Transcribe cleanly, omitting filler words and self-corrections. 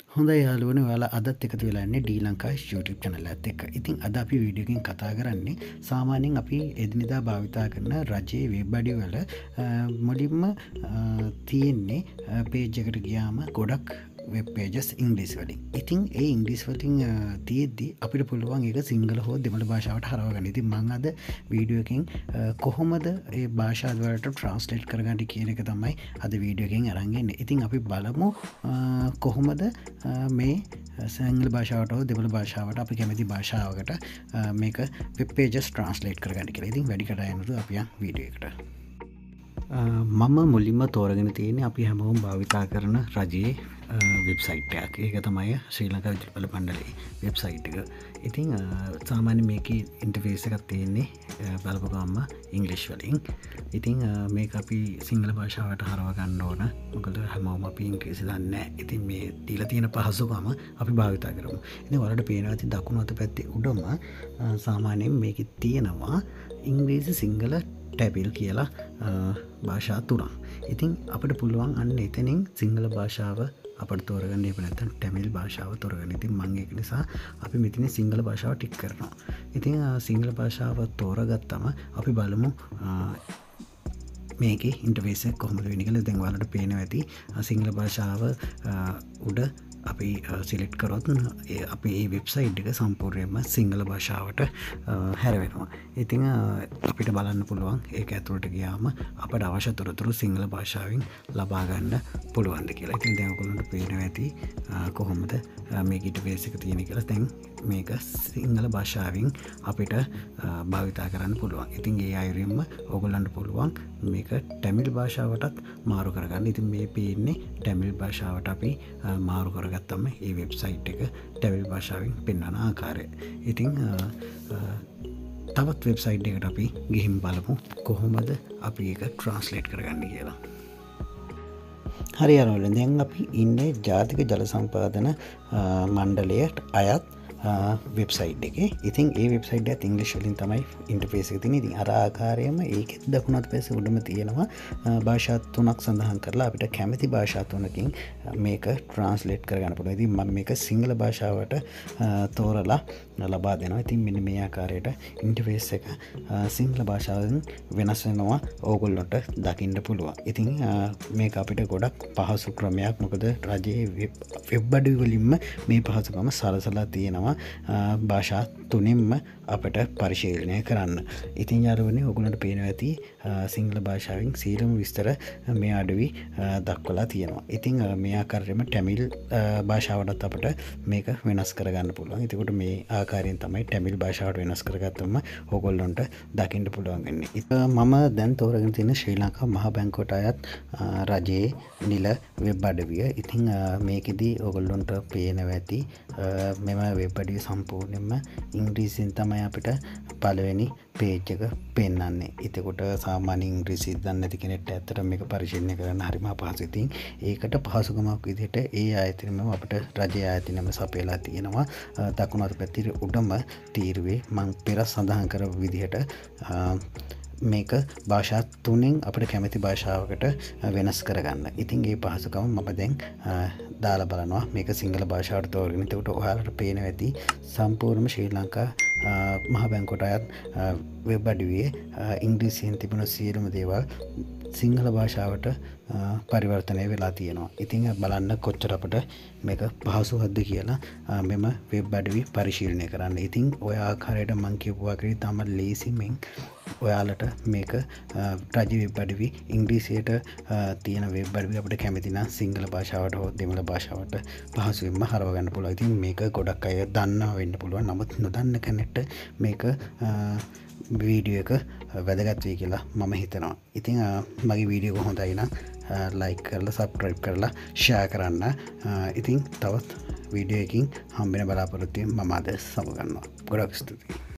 හොඳයි යාළුවනේ ඔයාලා අදත් එකතු වෙලා ඉන්නේ ඩී ලංකා YouTube channel එකත් එක්ක. ඉතින් අද අපි වීඩියෝ එකකින් කතා කරන්නේ සාමාන්‍යයෙන් අපි එදිනෙදා භාවිතා කරන රජයේ වෙබ් අඩවි වල මුලින්ම තියෙන්නේ page එකට ගියාම ගොඩක් වෙබ් pages ඉංග්‍රීසි වලින්. ඉතින් ඒ ඉංග්‍රීසි වලින් තියෙද්දි අපිට පුළුවන් ඒක සිංහල හෝ දෙමළ භාෂාවට හරව ගන්න. ඉතින් මම අද වීඩියෝ එකකින් කොහොමද ඒ භාෂා වලට ට්‍රාන්ස්ලේට් කරගන්න කියන එක තමයි අද වීඩියෝ එකෙන් අරන් එන්නේ. ඉතින් අපි බලමු කොහොමද මේ සිංහල භාෂාවට හෝ දෙමළ භාෂාවට අපි කැමති භාෂාවකට මේක වෙබ් පේජස් ට්‍රාන්ස්ලේට් කරගන්න කියලා. ඉතින් වැඩි කතා යන්නතු අපි යන් වීඩියෝ එකට. මම මුලින්ම තෝරගෙන තියෙන්නේ අපි හැමෝම භාවිතා කරන රජයේ වෙබ්සයිට් එකක්. ඒක තමයි ශ්‍රී ලංකා විදුලි බල මණ්ඩලයේ වෙබ්සයිට් එක. ඉතින් සාමාන්‍ය මේකේ ඉන්ටර්ෆේස් එකක් තියෙන්නේ බලපුවම ඉංග්‍රීසි වලින්. ඉතින් මේක අපි සිංහල භාෂාවට හරව ගන්න ඕන. මොකද හැමෝම අපි ඉංග්‍රීසි දන්නේ නැහැ. ඉතින් මේ දීලා තියෙන පහසුකම අපි භාවිතා කරමු. ඉතින් ඔයාලට පේනවා ඉතින් දකුණු අත පැත්තේ උඩම සාමාන්‍යයෙන් මේකේ තියෙනවා ඉංග්‍රීසි සිංහල ටැබිල් කියලා භාෂා තුනක්. ඉතින් අපිට පුළුවන් අන්න එතනින් සිංහල භාෂාව අපට තෝරගන්න එහෙම නැත්නම් ටැමිල් භාෂාව තෝරගන්න. ඉතින් මම ඒක නිසා අපි මෙතන සිංහල භාෂාව ටික් කරනවා. ඉතින් සිංහල භාෂාව තෝරගත්තම අපි බලමු මේකේ ඉන්ටර්ෆේස් එක කොහොමද වෙන්නේ කියලා. දැන් ඔයාලට පේනවා ඇති සිංහල භාෂාව උඩ අපි සිලෙක්ට් කරොත් අපි මේ වෙබ්සයිට් එක සම්පූර්ණයෙන්ම සිංහල භාෂාවට හැරවෙනවා. ඉතින් අපිට බලන්න පුළුවන් ඒක ඇතුළට ගියාම අපට අවශ්‍ය තොරතුරු සිංහල භාෂාවෙන් ලබා ගන්න පුළුවන්ද කියලා. ඉතින් දැන් ඔයගොල්ලන්ට පේනවා ඇති කොහොමද මේක ඉන්ටර්ෆේස් එක තියෙන්නේ කියලා. දැන් මේක සිංහල භාෂාවෙන් අපිට භාවිතා කරන්න පුළුවන්. ඉතින් ඒ අයුරින්ම ඔයගොල්ලන්ට පුළුවන් මේක ටැමිල් භාෂාවටත් මාරු කරගන්න. ඉතින් මේ පේන්නේ ටැමිල් භාෂාවට අපි මාරු කරගත්තම ඒ වෙබ්සයිට් එක ටැමිල් භාෂාවෙන් පෙන්වන ආකාරය. ඉතින් තවත් වෙබ්සයිට් එකට අපි ගිහින් බලමු කොහොමද අපි ඒක ට්‍රාන්ස්ලේට් කරගන්න කියලා. හරි යාළුවනේ, දැන් අපි ඉන්නේ ජාතික ජල සම්පාදන මණ්ඩලයට අයත් වෙබ්සයිට් එකේ. ඉතින් ඒ වෙබ්සයිට් එකත් ඉංග්‍රීසි වලින් තමයි ඉන්ටර්ෆේස් එක තියෙන්නේ. ඉතින් අර ආකාරයෙන්ම ඒකෙත් දකුණත් පැත්තේ උඩම තියෙනවා භාෂා තුනක් සඳහන් කරලා අපිට කැමති භාෂා තුනකින් මේක ට්‍රාන්ස්ලේට් කරගන්න පුළුවන්. ඉතින් මම මේක සිංහල භාෂාවට තෝරලා ලබා දෙනවා. ඉතින් මෙන්න මේ ආකාරයට ඉන්ටර්ෆේස් එක සිංහල භාෂාවෙන් වෙනස් වෙනවා ඕගොල්ලන්ට දකින්න පුළුවන්. ඉතින් මේක අපිට ගොඩක් පහසු ක්‍රමයක්. මොකද රජයේ වෙබ් අඩවි වලින්ම මේ පහසුකම සලසලා තියෙනවා භාෂා තුනින්ම අපට පරිශීලනය කරන්න. ඉතින් යාළුවනේ ඔයගොල්ලන්ට පේනවා ඇති සිංහල භාෂාවෙන් සියලුම විස්තර මේ අඩවි දක්වලා තියෙනවා. ඉතින් මේ ආකාරයෙන්ම ටැමිල් භාෂාවටත් අපට මේක වෙනස් කරගන්න පුළුවන්. එතකොට මේ ආකාරයෙන් තමයි ටැමිල් භාෂාවට වෙනස් කරගත්තම ඔයගොල්ලන්ට දකින්න පුළුවන් වෙන්නේ. මම දැන් තෝරගෙන තියෙන ශ්‍රී ලංකා මහ බැංකුවට අයත් රජයේ නිල වෙබ් අඩවිය. ඉතින් මේකෙදී ඔයගොල්ලන්ට පේනවා ඇති මෙම වෙබ් අඩවිය සම්පූර්ණයෙන්ම ඉංග්‍රීසියෙන් තමයි අපිට පළවෙනි පේජ් එක පෙන්වන්නේ. එතකොට සාමාන්‍ය ඉංග්‍රීසි දන්නේ නැති කෙනෙක්ට ඇත්තට මේක පරිශීලනය කරන්න හරිම අපහසුයි. ඉතින් ඒකට පහසුකමක් විදිහට ඒ ආයතනෙම අපිට රජයේ ආයතනෙම සපයලා තියෙනවා. දකුණු අත පැත්තේ උඩම තීරුවේ මම පෙර සඳහන් කරපු විදිහට මේක භාෂා තුනෙන් අපිට කැමති භාෂාවකට වෙනස් කරගන්න. ඉතින් ඒ පහසුකම මම දැන් දාලා බලනවා මේක සිංහල භාෂාවට තෝරගෙන. එතකොට ඔයාලට පේනවා ඇති සම්පූර්ණම ශ්‍රී ලංකා මහ බැංකුවට අයත් වෙබ් අඩවියේ ඉංග්‍රීසියෙන් තිබුණ සියලුම දේවල් සිංහල භාෂාවට පරිවර්තනය වෙලා තියෙනවා. ඉතින් බලන්න කොච්චර අපට මේක පහසුවක්ද කියලා මෙම වෙබ් අඩවි පරිශීලනය කරන්න. ඉතින් ඔය ආකාරයට මම කියපු වගේ තමයි ලේසියෙන් ඔයාලට මේක රජ වෙබ් අඩවි ඉංග්‍රීසියට තියෙන වෙබ් අඩවි අපිට කැමති නම් සිංහල භාෂාවට හෝ දෙමළ භාෂාවට පහසුවෙන්ම හරව ගන්න පුළුවන්. ඉතින් මේක ගොඩක් අය දන්නවා වෙන්න පුළුවන්. නමුත් නොදන්න කෙනෙක්ට මේක වීඩියෝ එක වැදගත් වෙයි කියලා මම හිතනවා. ඉතින් මගේ වීඩියෝ හොඳයි නම් ලයික් කරලා සබ්ස්ක්‍රයිබ් කරලා ෂෙයා කරන්න. ඉතින් තවත් වීඩියෝ එකකින් හම්බෙන බලාපොරොත්තුවෙන් මම අද සමු ගන්නවා. ගොඩක් ස්තුතියි.